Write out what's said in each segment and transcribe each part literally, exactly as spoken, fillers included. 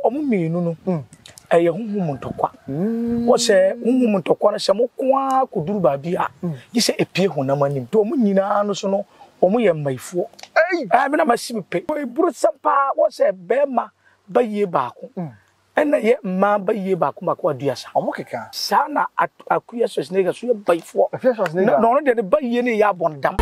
omu mienu no eye honhom ntokwa wo se honhom ntokwa no se mo kwa koduru ba bia yi se epie honam anim to omu nyina no so no omu ye maifuo eh me na masi pe o buru sampa wo se bema Bayie baako ena ye ma Bayie baako baako aduasa omu keka sa na akuya Schwarznegar so ye baifo no no de Bayie ne ya bondam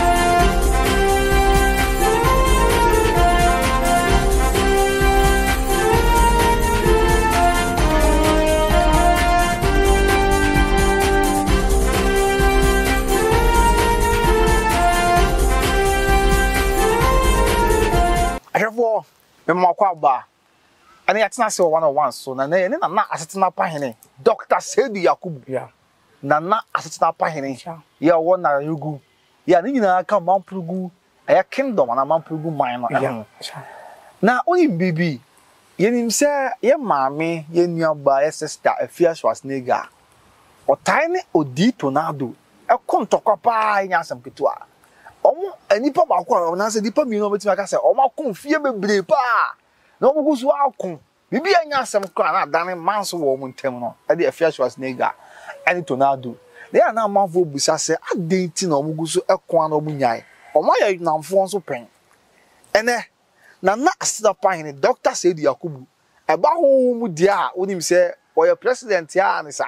Revea me makwa ba ani atina se one on one so na na na na asetina pahene Doctor Seidu Yakubu ya na na asetina pahene ya wona yugu ya ni nyina aka mampurugu aya kingdom na mampurugu man no ya na oni bibi yenim se ye maame ye nuaba ye sister Afia Schwarznegar otai ne odi Tonaldo e kontokwa pa nya asem ketua omo enipa ba kwa na se dipa mi no betima ka se omo akon fie bebre pa na omo gusu akon bibi anya asem kwa na dane manso wo mu ntem no e de Afia Schwarznegar ani Tonaldo de ya na amanfo busa se adenti na omo gusu ekon na omo nyai omo ya namfo nso pen ene na na asida pan Doctor Seidu Yakubu e ba ho mu dia onim se oya president ya ni sa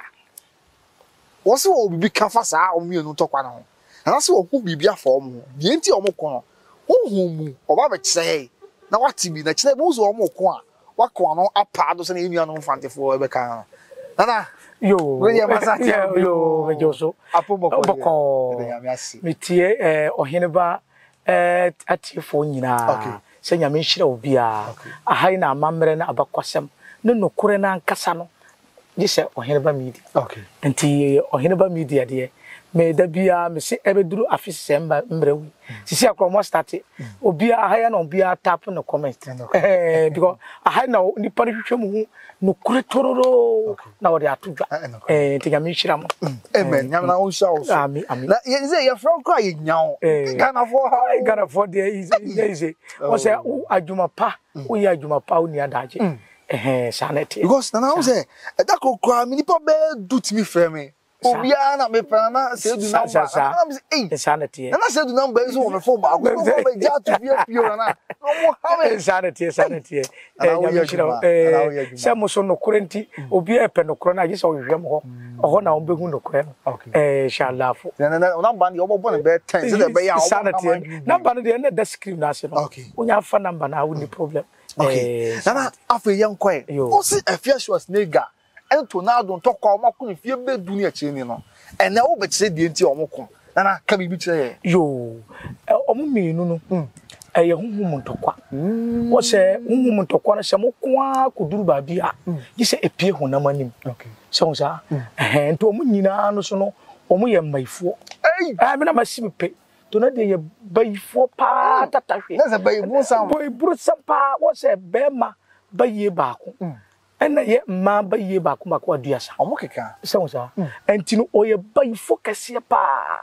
wo se wo bibi ka fa sa omo yenu tokwa na ho and that's what who be bia for mu the enti omo kono honhom oba be kire na wati bi na kire bo so omo ko a wako no apado se na enua no mfantefo e be kan nana yo we ya masati yo we joso apoboko boko metie eh Oheneba eh atiefo nyina se nyame nhira obi a ahai na amamre na abakwasem no nokore na nkasa no gise Oheneba Media okay enti Oheneba Media de me da bia me se ebeduru afise mba mrewu sisi akromo start obi ahaya na obi tap no comment eh because ahaya na ni pare hwehwemu no kure tororo na wode atodwa eh tiga me nhira mo amen nyam na on sha so ami ami na ye say your friend cry ye nyawo Ghana for how Ghana for there is easy o say adwuma pa o ye adwuma pa o ni adaje eh sanete because na na say da kokra mi ni pa be duty mi frame Obia na me pana Seidu number. Na me say eh insanity. Na Seidu number is on the phone ba. Go go ja to be pure na. No mo ha me insanity insanity. Eh nyame shira eh se mo so no korenti obi e pe no koro na agese ohwehwem ho. Oho na ombehu no koro no. Eh inshallah fo. Na na number na obo no be ten so the be ya. Insanity. Number no dey na the screen na se no. Onya fa number na wo ni problem. Okay. Na na Afia yankwa. O si Afia Schwarznegar and Tonaldo ntokwa omakun fie bedu ni achi ni no ene wo be kire die nti omokon na na ka bibi kire yo omu mienu no eye honhom ntokwa wo se honhom ntokwa no se mo kwa koduru ba bia yi se epie honam anim okay so so eh nti omu nyina no so no omu ye maifuo eh me na masi pe Tonaldo ye baifo pa tatahwe na se baibu sam boy buru sampa wo se bema Bayie baako ena ye ma Bayie baako baako aduasa omo keka so so enti no oye baifo kase pa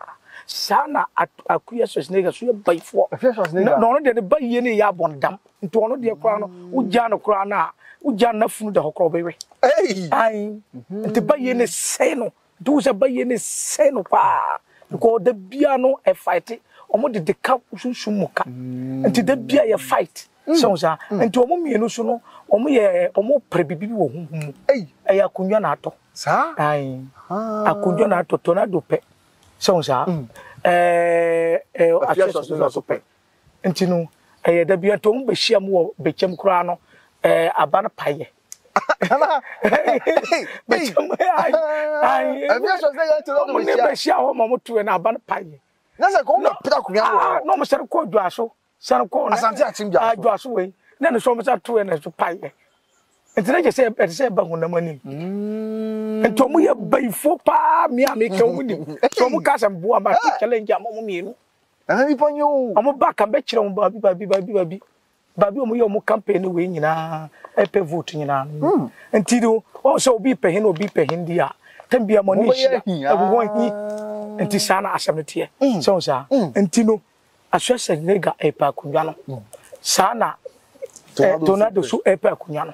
sana akuya Schwarznegar so ye baifo no no de Bayie ne ya bondam nti ono de kra no ugya no kra na ugya na funu de hokro bewe eh ai nti Bayie ne se no do se Bayie ne se no pa because the bia no e fight omo de de ka sunsun muka nti de bia ye fight so so nti omo mienu so no omo ye omo prebibi wo huhum eh eh akunwa na ato sa ai akunwa na ato Tonaldo pe so so eh eh Afia so pe nti no eh da bia to mo be hia mo wo bechem kura no eh abana paye ana bechem ai ai Afia Schwarznegar to do mo ne be hia ho mo to na abana paye na se ko mo pita kunwa no mo sere ko dwaso sere ko asante atimja ah dwaso we na no so mo sa to na so paye enti na je se e se ba honam anim enti omo ye baifo pa mi ami ka mu ni so mo ka sam bua ma challenge am mo mienu na ni ponyo omo ba ka be kire mo babi babi babi babi babi omo ye omo campaign we nyina e pe vote nyina enti do o so obi pe hin obi pe hin dia tambia mo ni hia agugo hi enti sana asamete so so enti no Schwarznegar e pa kunwa no sana Tonaldo so e pa kunwa no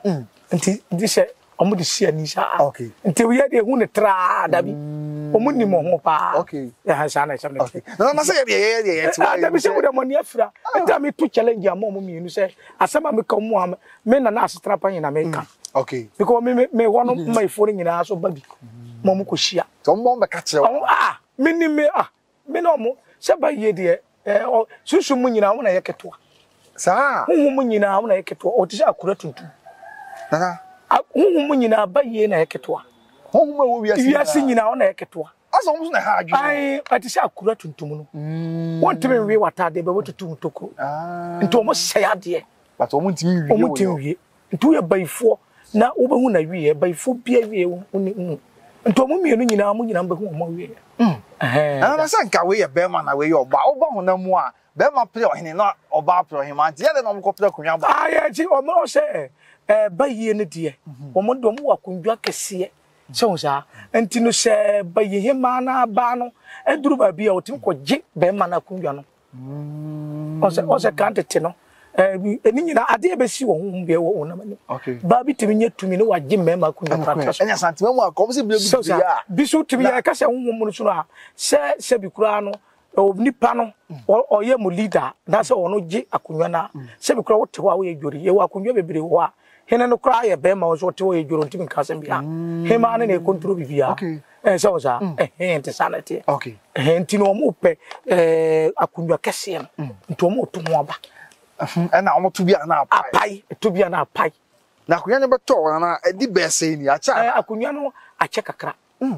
nti di se omo de sia ni sa okay nti we de hu ne tra da bi omo ni mo ho pa okay ya ha sa na sa na okay na na say ye ye ye ti wa da bi se wo de mo ni afira nti me to challenge am mo mi nu se asema me ka mo am me na na astra pan na me ka okay because me me me wono mai fo nyina so ba bi mo mo ko hia so mo be ka kire ah me ni me ah me no mo se ba ye de eh susu mu nyina wo na ye ketoa sa hu mu nyina wo na ye ketoa o ti se akura tuntum na hu mu nyina Bayie na ye ketoa hu mu wo wiase wiase nyina wo na ye ketoa aso mo na ha adwu ai ati se akura tuntum no won teme wi watade be wotutum toko ah nti o mo se ade but o mo ntimi wi o mo ntimi wi nti wo ye bayifo na wo be hu na wi ye bayifo bia wi wo ni nti o mo mienu nyina mo nyina be hu o mo wi mm eh na na se nka we ye be ma na we ye oba oba ho na mu a be ma pre ohene na oba pre ohene ma nti ye de na mo ko pre kunwa ba ah ya ji o mo se eh Bayie ne de o mo do mo wakundwa kese so sa nti no se Bayie hema na ba no eduru ba bia o tim ko je be ma na kundwa no mm o se o se kan tete no eh eni nyina ade e be si wo hu bia wo na mani okay ba bi timi nya tumi no waje me ma kundwa practice enya santima mu akom se bia bi bia bi so timi ya ka se hu mu no so a se se bi kura no o nipa no o ye mo leader na se ono je akundwa na se bi kura wo te ho a wo ye jori ye wo akundwa bebre wo a hena no kra ye be ma wo so te wo ye joro ntimi ka se bia hema ne ne control bibia okay eh so sa eh eh ente sanity okay eh enti no mo pe eh akundwa kese no nto mo to ho aba e na omo to bia na apai apai to bia na apai na akundwa ne beto na edi be se ni acha eh akundwa no ache kakra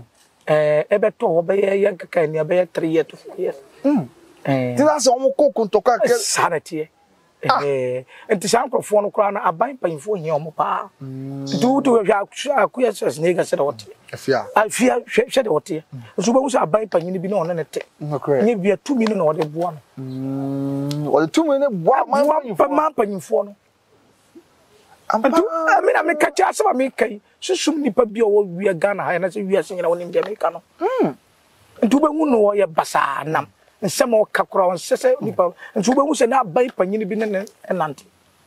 eh e beto wo be ye kaka ni be three years to four years eh ti na se omo kokun to ka sanity eh enti sankrofo no kra na aban panfo hia omo pa du du hwa akuya Schwarznegar se da wote afia afia hwe de wote so ba wusa aban panyin bi na ono ne te nye bia tumi no na wode boa no mm wode tumi ne boa man panfo no antu amina me ka cha saba me kai susum nipa bi o wi Ghana ha na se wi ase nyina wonim de me ka no mm antu ba hu no wo ye basa nam nsema kakura on sese nipa nti wo be hu se na abai panyin bi ne enante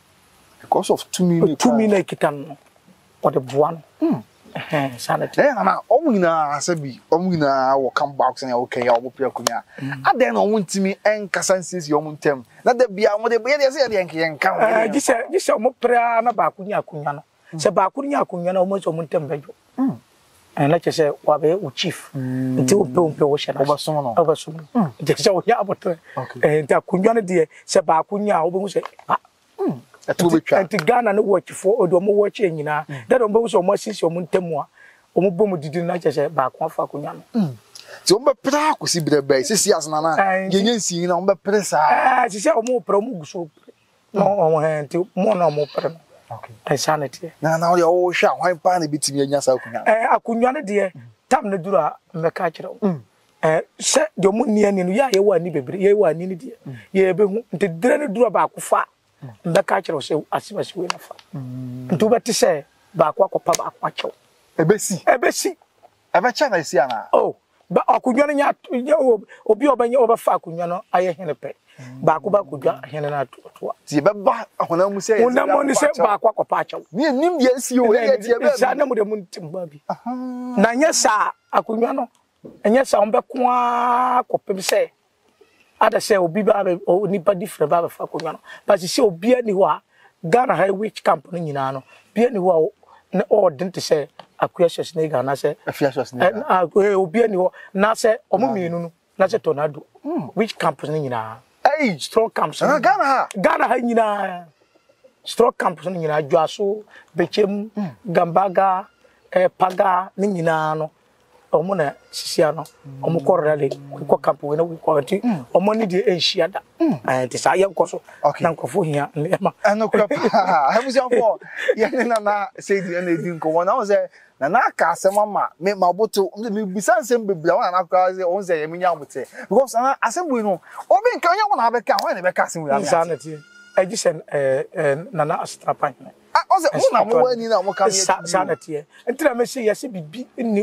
because of tumi ne tumi na kitan no o de boa no mm eh sanity eh na omu nyina asabi omu nyina wo come back na okay ya obo pia kunya ade na omu ntimi enkasa nsisi omu ntem na da bia omu de bia de se de enke enka eh gise gise omu pra na ba kunya kunya no se ba kunya kunya na omu so omu ntem bejo mm na chese wabe u chief nti umpe umpe wo shena obasomo no obasomo nti chese wo ya abotre eh nti akunya ne de se ba akunya wo be hu se ah atu betwa nti Ghana ne wo chifo odo mo wo che nyina da do be hu se omo asisi omo ntemu a omo bomu didi na chese ba akwa fa akunya no ti omo pra akosi brebe sisi asna na yenye nsi na omo pre sa eh chese omo pra omo guso no omo he nti mo na omo pra okay eh sanity na na o wo hwa hwan pa na bitimi anya sa akunya eh akunya ne de tam ne dura me ka kire eh se de mo ni ani no ya ye wa ni bebre ye wa ni ni de ye be hu nti dire ne dura ba ko fa me ka kire se asiba si we na fa nti be ti se ba ko akopa ba ko achew ebesi ebesi ebe cha na isi ana oh ba akunya ne nya obi obanye obafa akunya no aye hene pe ba ko ba kudwa hene na to ti be ba ahona mu se ona mo ni se ba ko akopa achew ni nim ye si o ye ti be sa na mu de mu ntimba bi na nya sa akunya no enye sa ombe ko akopem se ada se obi ba nipa different ba fa akunya no but se obi ani ho a Ghana high witch camp no nyina no bi ani ho a na ordent se akuya Schwarznegar na se Afia Schwarznegar obi ani ho na se omo mienu no na se Tonaldo witch camp no nyina hey strong camps na Ghana ha Ghana ha nyina strong camps no nyina Dwaso Bechem Gambaga eh Paga ni nyina no omo na sisia no omo korale ko camp we na we ko ti omo ni de enhia da eh ti sa ye nkoso na nkofo hia ma ano crap ha mu se afọ ye na na Seidu na edi nko wona o se na na ka asema ma me maboto me bisansem bebla wona na ka se on se ye minya bote because na assembly no obi nka onye wona be ka ho na be ka asem we am sanity ejisen eh na na astrapan o se una mo wani na mo ka sanity entra me se yesi bibi ni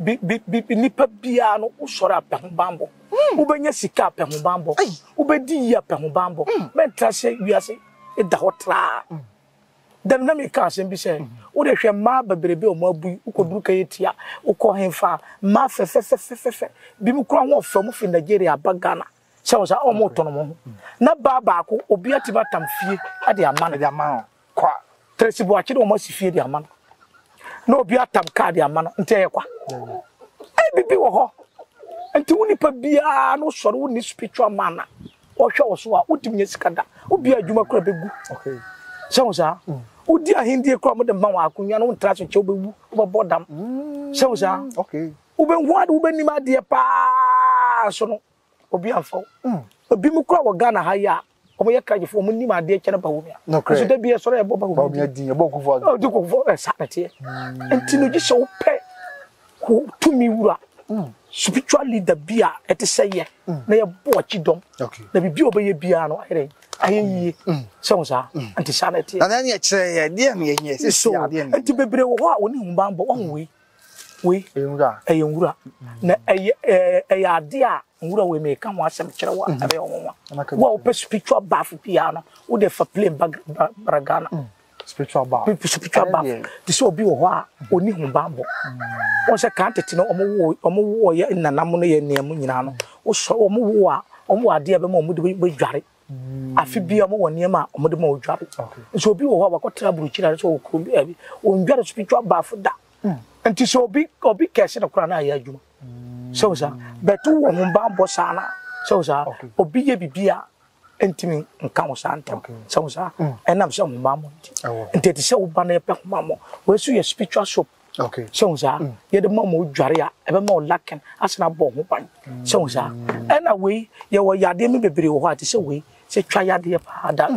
bi nipa bia no usoro apehun bambo ubenya sika apehun bambo ubedi ya apehun bambo mentra se wiase e da hotra dem na me ka asem bi say wo de hwe ma bebrebe o ma bu ukoduru ka yetia ukọ henfa ma fe fe fe fe fe bi mu kura ho fa mu fi Nigeria ba Ghana se wo sa o mo tono mo na ba ba ko obi atiba tamfie ade ama no de ama kwa tresibo achi de o ma sifie de ama no na obi atam ka de ama no nte ye kwa ai bibi wo ho enti woni pa bia no soro woni spiritual man o hwe wo so a utimnya sikada obi adwuma kura begu okay so sa udi ahindie kura mo de ma wa akunwa no ntra so che obewu obodam so sa okay ubenhu ade ubenim ade pa so no obi amfa obi mu kura wo Ghana ha ya omo ye kajefo mo nim ade kene ba wo mia so da bia soro e bo ba wo mia din e bo kufo o di kufo e sakete enti no gi se wo pe ko tumi wura spiritual leader bia ete seye na ye bo chidom na bibi obeye bia no ere ayeyi so sa anti sanity na na ye kire ye de me ye se so ade ne anti bebre wo ho a oni humbambo on we we eyunra eyunra na eye eye ade a nwura we me ka ho asem kire wa abe onwa wa o spiritual bath bia no wo de fa play Bragana spiritual bath spiritual bath this obi wo ho a oni humbambo won se kan tete no omo wo omo wo ye nanam no ye niam nyina no wo so omo wo a omo ade be ma omo de be dware afi bia omo wo niam a omo de ma wo dware so obi wo ho a wakotra buruchira so wo kro bi abi o ndware spiritual bath da enti so obi obi kese no kra na ya adwuma so sa betu wo humbambo sana so sa obi ye bibia entimi nka wo santem so sa enam se humbambo enti enti se wo ba na ye pe humbambo we so ye spiritual shop okay so sa ye de mama dware a ebe ma o laken asena bo ho ban so sa ena we ye wo yade me bebre wo ho ati se we se twa yade pa da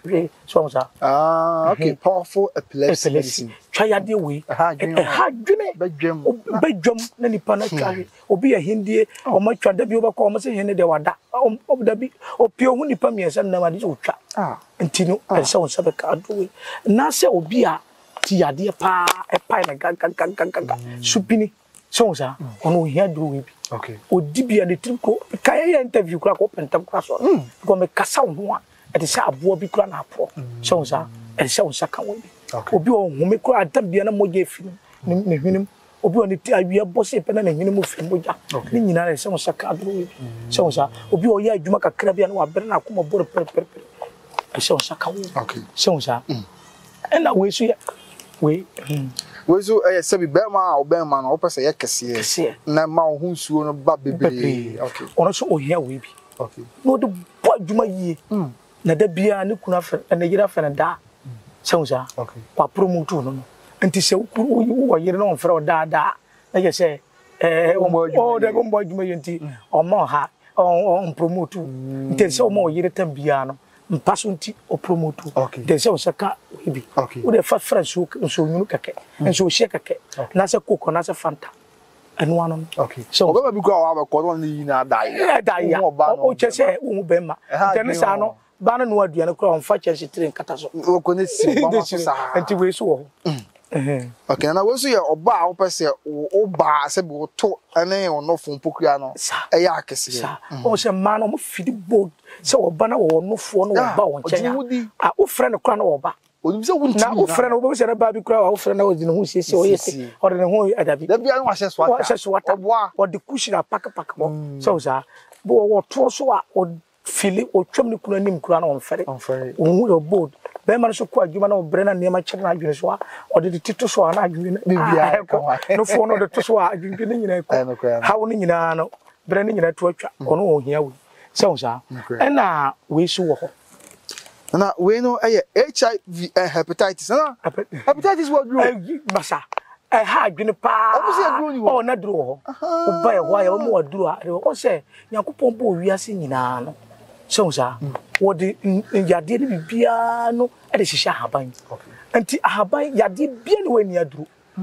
so sa ah okay powerful epilepsy twa yade we ha dwene bedwam bedwam na nipa na twa obi ya hindie o ma twa da bi obakọ o ma se hene de wada o da bi o pio hu nipa miensa na ma de twa ah ntino e se won sabe ka do we na se obi a ti yade pa e pa na gaga gaga gaga supini so sa ono hia do we bi okay odi bia de triko kai ya interview kura ko pentam kura so ko me kasa ho a e de se abo bi kura na apo so sa e se won saka we bi obi o home kura adam bia na moje fi ne hwinim obi oni ti awia bose pe na ne hwinim fi moja ni nyina na se won saka do we bi so sa obi o ya adwuma kakra bia na wa bere na akoma bore per per per e se won saka we okay so sa e na we so ya we we so eh sabi be ma o be ma na o pese ye kese na ma o hu nsuo no ba bebre okay ono so o hia we bi okay no de bo adwuma yie na da bia ne kuna fe na yira fe na da se unsa okay kwa promote no no nti se wo wo yire no on fe da da na je se eh o de go mbo adwuma yie nti o ma ha on promote nti se o ma o yire tam bia no mpaso nti o promote de se o saka we bi wo de fa friends so nyunu keke enso she keke na se koko na se fanta anu anu okay so o be bi kwa wa ko don ni na dai eh dai ya o che se wo be ma tene sa no ba na no aduane kura on fa chelsea train kata so o ko ne si ba ma so sa enti we so wo eh okay na we so ye oba a wo pese o ba se bi wo to ene o no fun pokua no e ya akese o se ma no mo fidi bold se oba na wo no fo no oba won chenya a o frɛ no kura na oba o se wunti na o frɛ no oba se na ba bi kura o frɛ na o di no hu siesie o yesi o de ne hu adabi da bia no ahye swata o ahye swata o de kushira pak pak bo so sa bo wo to so a o fili o twam ni kuna nim kura na on fere on fere o hu your board be man so ko adwuma na o bre na nema chek na adwene so a o de tito so na adwene bibia no fo no de to so a adwene ni nyina ko ha wo ni nyina no bre ni nyina to atwa ono o hia we so sa e na we so wo ho na we no eh H I V and hepatitis na hepatitis what do masa eh ha adwene pa o na duro ho o ba e ho ya o mo aduro a o se yakopon bo wiase nyina no so sa wo de yade ni bibia no e de hihya haban okay anti haban yade bia ni wani aduro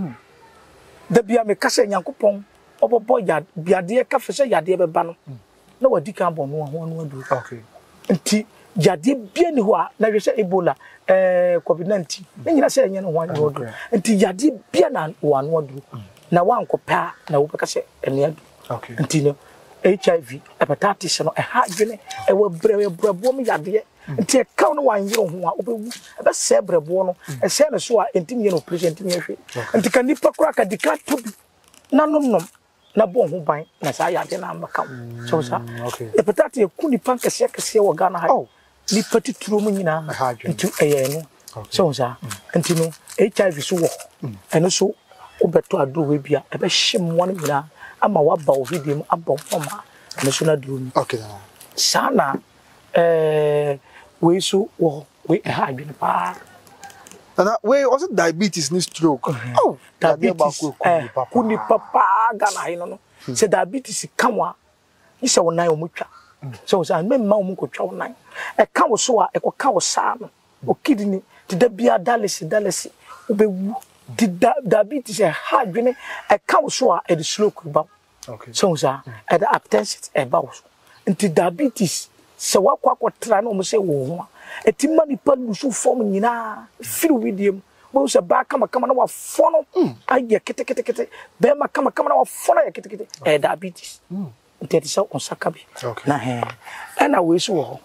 da bia me kasa yakopon obobo yade biade ka fese yade be ba no na wadi kan bo no ho no aduro okay anti yade bia ni ho a na hwese ebola eh covid nineteen ni nyina se enye no ho an aduro anti yade bia na wo an aduro na wankopa na wo kasa ene aduro okay anti no H I V hepatitis no e ha dwene e wo bre brabo me yade nti e ka no wan yiro ho a obewu e be se brebo no e se ne so a entimi ye no present mi hwe nti ka nipa kura ka dika to bi na nom nom na bo ho ban na sa ya de na maka so sa okay e patati e ku nipa kese kese wo Ghana ha nipa tituro mu nyina nti eye no so sa nti no H I V so wo eno so obeto aduro we bia e be hyem won nyina ama waba o video mu abon fama eno so na duro ni okay sana eh we so wo we e ha adwene pa na we also diabetes ni stroke oh diabetes eh kuni papa Ghana hino no se diabetes kanwa ni se wonan o mutwa so so me ma o mu ko twa wonan e ka wo so a e ko ka wo sa no o kidney ti da bia dalesi dalesi obewu ti diabetes e ha adwene e ka wo so a e de slow ba okay so so e da hypertension e ba wo nti diabetes se wakwa akotra na o mo se wo ho eti mani palu so form nyina firi widiem bo se ba kama kama na wa fono aye kete kete kete be ma kama kama na wa fono ya kete kete eh diabetes nti eti so onsaka bi na he na we so ho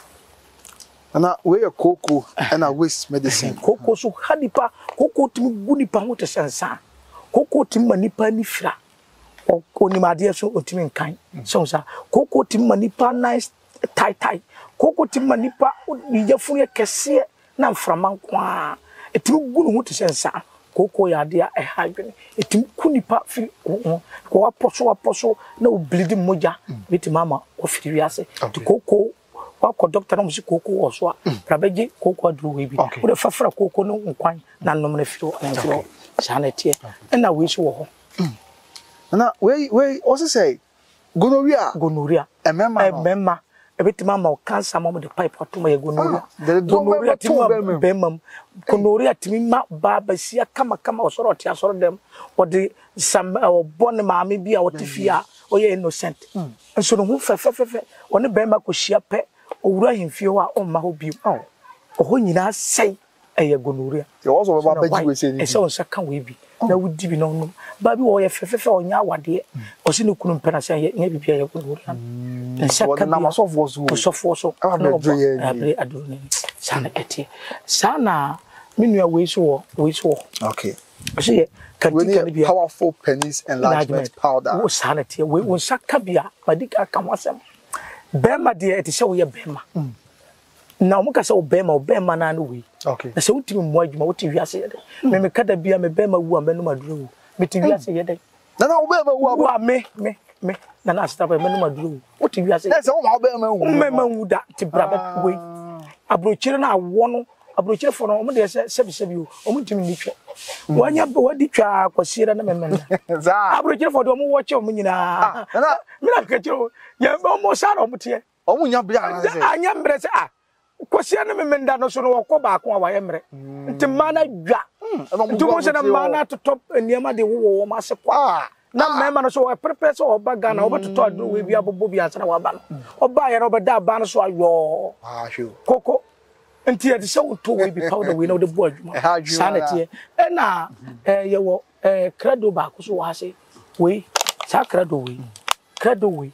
na we ya koko na waste medicine koko so hadipa koko timi guni pa ho te sensa koko timi mani pa ni fira onimade so otimi nkan so so koko timi mani pa nice tai tai koko timma nipa nije funu kese na mframa kwa etimi gunu ho te sensa koko ya de e ha dwene etimi ku nipa fi ko waposo waposo na o bleed moja beti mama o firi wiase to koko wa ko doctor na mo si koko wo so a prabeje koko aduru we bi o de fafra koko no nkwan na nom na firo na sana tie na we so wo ho na we we also say gonorrhea gonorrhea emema emema ebeti mama o cancer mama de pipe atuma ye gonorrhea gonorrhea timma bemam gonorrhea timma baba sia kama kama osoro otia osoro dem o de sam o bon maame bi a wotifia o ye innocent nso no hu fefefefe one bema ko hia pe owura hemfie wa o ma ho bi o ho nyina sei eye gonorrhea ye wo so baba baji we sei ni e se on saka we bi na wudi bi no no ba bi wo ye fefefe o nya awade o se no kunu mpena se ye nya bibia ye gonorrhea nsaka na masofo so masofo so abre adurune sana eti sana minua we so we so okay so ye katika bia powerful penis enlargement powder wo sana eti we wo saka bia madika ka wasem bema de eti se wo ye bema na mo ka se wo bema wo bema na no we okay na se wutimi mo adwuma wuti wiase ye de me me kada bia me bema wu amenu maduro meti wiase ye de na na wo bema wu a me me me na na stop amenu maduro wuti wiase na se wo ma bema wu mema wu da ti brabe we abrochire na awo no abrochire fo no mo de se sebi sebi o mo ntimi ni twa wanya be wadi twa kwasiera na memenda za abrochire fo do mo wo che mo nyina na me na ka chiro ya mo sa ro mo tie o mo nya bia na se anya mbre se ah kwasiera na memenda no so no wo ba ko wa ye mbre nti mana dwa nti mo se na mana to top niam de wo wo ma se kwa na mema no so prepare so oba Ghana oba to aduru we bia bobo bia sana wa ba no oba ye no oba da ba no so ayo ah sure koko nti e de se wo to we bi powder we no de bo adwuma sana tie e na eh ye wo eh credo ba ko so wa se we sa credo we credo we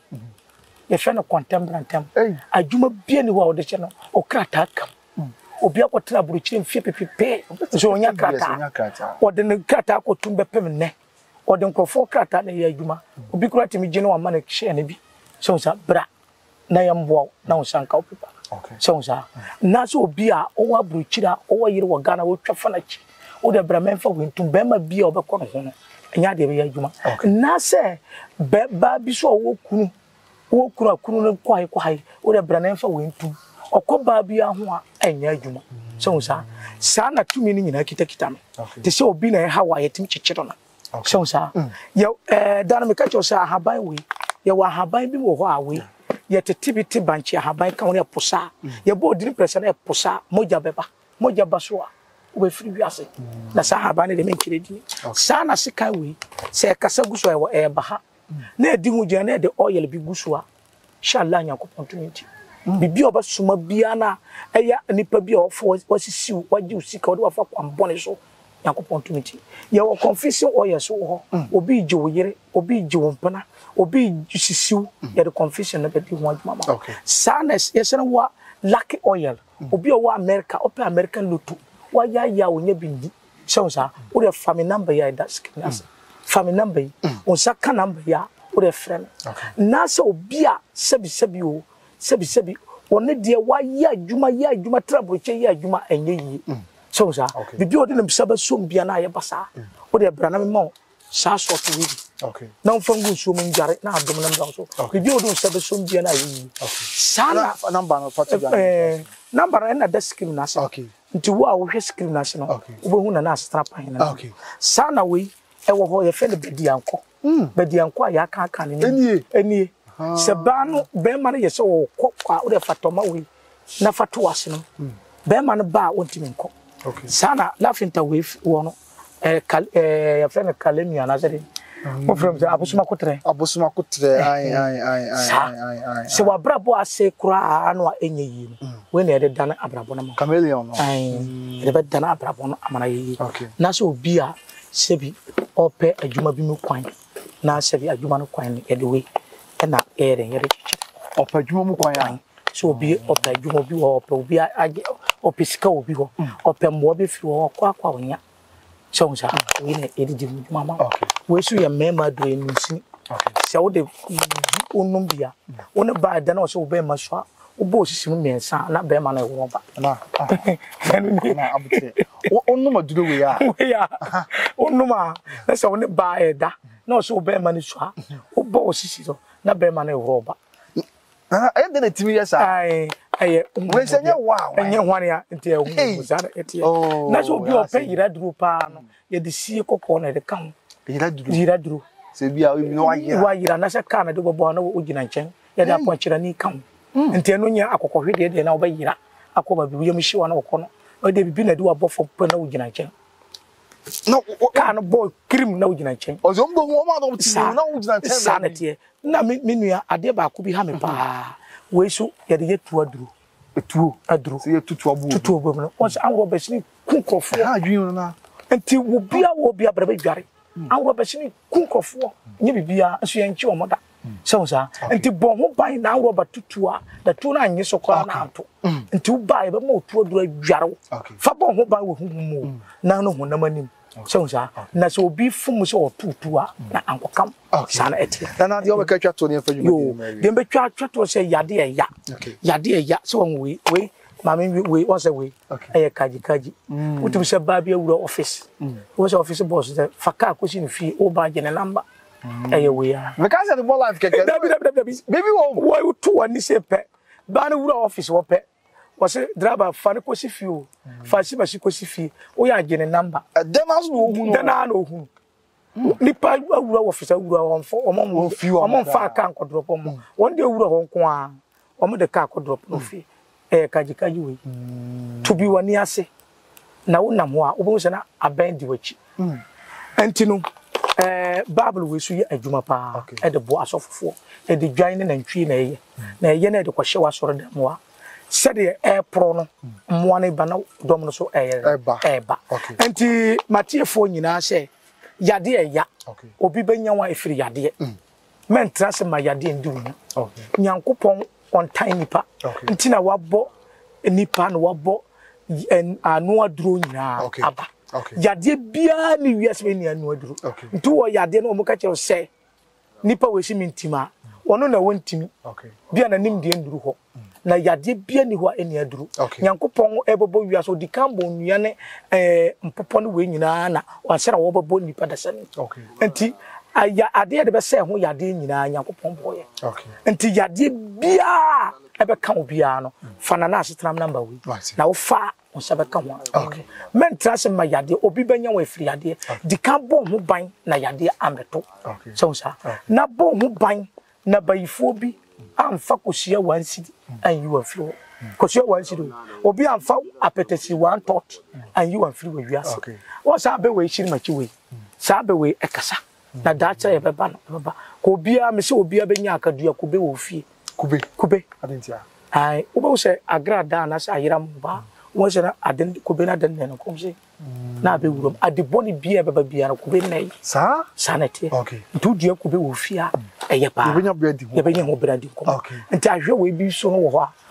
ye fe no contemporary adwuma bia ni wa o de che no o krata kam obi akotra buruchire mfie pepepe so onya krata o de ne krata ko tumbe pem ne o de nkofo krata na ye adwuma obi kura timi gine wa ma na hye ne bi so sa bra na ye mboa na o sanka o pepa okay so sa na so obi a o wa buruchira o wa yire wa Ghana wo twafa na chi o de bra memfa wo ntum be ma bia o be ko no ho no nya de be ye adwuma na se be ba bi so wo kunu wo kunu akunu ne kwai kwai o de bra memfa wo ntum okoba bia ho a enya adwuma so sa sa na tumi ni nyina kita kita me te se obi na ha wa yetim chichiro na so sa ye eh dan me ka cho sa haban we ye wa haban bi wo ho a we ye tetibiti banchi haban kan ne posa ye bo odiri pressure na posa moja beba moja baswa wo be firi wiase na sa haban ne de me nkire di sa na sika we se kasa guso e ba ha na edi hu je na de oil bi guso a inshallah nyakopon twenty bibi oba suma bia na eya nipa bia ofo wasisiu waji usika odi wafa kwambone so yakopon tumiti ye wo confession oya so ho obi je wo yire obi je wo mpana obi sisiu ye the confession na be di ho adwuma ma sadness ye sene wa lucky oil obi o wa America open American lotto wa ya ya onya bindi so sa wo de family number ya that skin family number on saka number ya wo de friend na so obi a sebi sebi o sebi sebi one de wa ya adwuma ya adwuma traboche ya adwuma enye yi so sa bibi o de nem saba so mbia na ye basa wo de bra na me mo sa so to wi okay na mfangu so mo njare na adom na mba so bibi o de saba so mbia na yi sana number no forty eh number na da screen na se okay nti wo a wo hwe screen na se no wo hu na na strap hin na okay sana we e wo ho ye fe ne bedianko bedianko a ya ka aka ne enie enie se ba no be ma ne ye se wo kokwa wo de fatoma we na fato ase no be ma ne ba wo ntimi nko okay sana lafinta we wo no eh eh ya fe ne kalemia na se mo from the abusuma kotre abusuma kotre ai ai ai ai ai se wa brabo ase kura anu a enye yi we na de dan abrabo na mo chameleon no ai de be dan abrabo no amana yi na so obi a sebi ope adwuma bi mu kwan na sebi adwuma no kwan e de we na ere yere chichi ope adwuma mu kwan ya so obi ope adwuma bi wo ope obi age ope sika obi ho ope mbo bi fi wo kwa kwa onya so so we na edidi mu mama we so ye mema do enusi se wo de onum bia wona ba da na so be ma so obo osisi mu mensa na be ma na ewo ba na na abute onum aduro we ya we ya onum a na se wona ba eda na so be ma ni so obo osisi so na be ma na ewo ba na e de na timi ya sa ai ai we se nye wow enye hwane ya nti ewo zara etie na so bi ope yira duro pa no ye de sie kokko na de kan yira duro yira duro se bia we no ayira wa yira na se ka na de bobo na wo gina nchen ye de aponchira ni kan nti eno nya akokko hwede de na wo ba yira akoba bi yem hyewa na wo kono o de bibi na de wo bofo pe na wo gina nchen no ka no boy cream na wo gina nchen o zo mbo wo ma do ti na wo gina nchen sa na tie na menua ade ba ko bi ha me pa we so ye de yetu aduru etuo aduru se yetutu abu tutu obo no o se anwo be sini kunkrofo ha adwin na nti wo bia wo bia bra ba dware anwo be sini kunkrofo nye bibia aso ye nchi omoda so sa nti bon ho ban na anwo ba tutu a da tu na anye sokora na ato nti wo bai ba mo tu aduru adware fa bon ho ban wo hu mu na no ho na manim so sa na so obi fum so tutu a na ankokam sana etie na na de o be ka twa to ne fa dwuma yo de be twa twa to se yade e ya yade e ya so won we we mama we won say we e kaji kaji utum se ba bia wura office wo se office boss de faka ko si ni fi o ba je ne number e we ya me ka se the more life keke dabi dabi dabi baby wo wo tu wani se pe ba na wura office wo pe wose driver fa ne ko si fi o fa si ba si ko si fi o ya je ne number den aso no ohun den na no ohun nipa awura office awura won fo o mo fi o mo fa ka ko drop mo won de awura hon ko a o mo de ka ko drop no fi e kaji kaji we to bi wani ase na wo nam ho a wo bo se na abendi wachi enti no eh bible we so ye adwuma pa e de bo asofofo e de dwan ne nantwi na ye na ye na de ko hye wa soro da mo a se de e pro no mo ne ba na dom no so e eba enti matiefo nyina se yade e ya obi benya wa efiri yade men trase ma yade ndi wunya nyankopon on time nipa ntina wabo nipa no wabo en anu aduro nyina aba yade bia ni wiase be ni anu aduro ntu wo yade no mo ka kire se nipa we shi mintima wono na wontimi bia na nim de nduru ho na yade bia ni ho eni aduru nyankopon ebobo wiase odikambo nua ne eh mpopo no we nyina na wasera wo bobo nipa da sane enti aya ade de be se ho yade nyina nyankopon boye enti yade bia ebe ka obia no fana na asetram number we na wo fa on sabe ka ho okay men trase ma yade obi benya wa firi yade dikambo ho ban na yade ameto so sa na bo ho ban na bayifo bi amfa kosia one city and you are free kosia one city obi amfa apetesi one thought and you are free we wiase what say be we shiri machi we say be we ekasa na dacha e beba no beba ko bia me se obi abenya akadua ko be wo fie kube kube adentia ai wo se agrada na sa ayira mba wo se na aden ko be na den ne ko se na be wurom adiboni bia beba bia na ko be nei sa sanete okay ntu dia ko be wo fie a eye pa ye benya bread ye benya ho bread ko nti ahwe we bi so no wo ho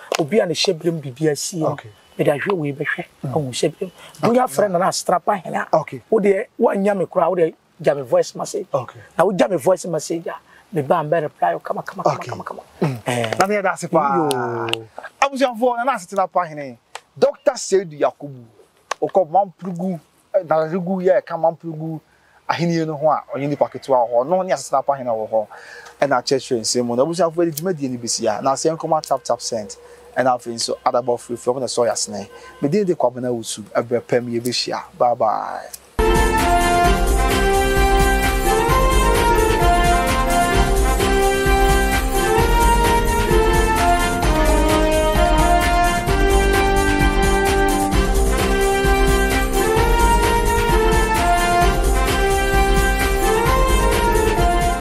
obi an shebrem bibia si okay me da hwe we behwe ahu shebrem dunya friend na strapa hena okay wo de wanya me kura wo de ja me voice message okay na wo ja me voice message me ba am reply kama kama kama kama eh na me da se pa abusianfo na na setena pa hene Doctor Seidu Yakubu okọ mamprugu na rugu ye ka mamprugu ahini no ho a onye ni paketu a ho no ne asesa pa hene wo ho e na church nsem mo na abusianfo de dwuma die ni besia na asem koma tap tap cent and I feel so other about free from the soya snake. Me did the kwabena usu, a brepem ye bishia. Bye bye.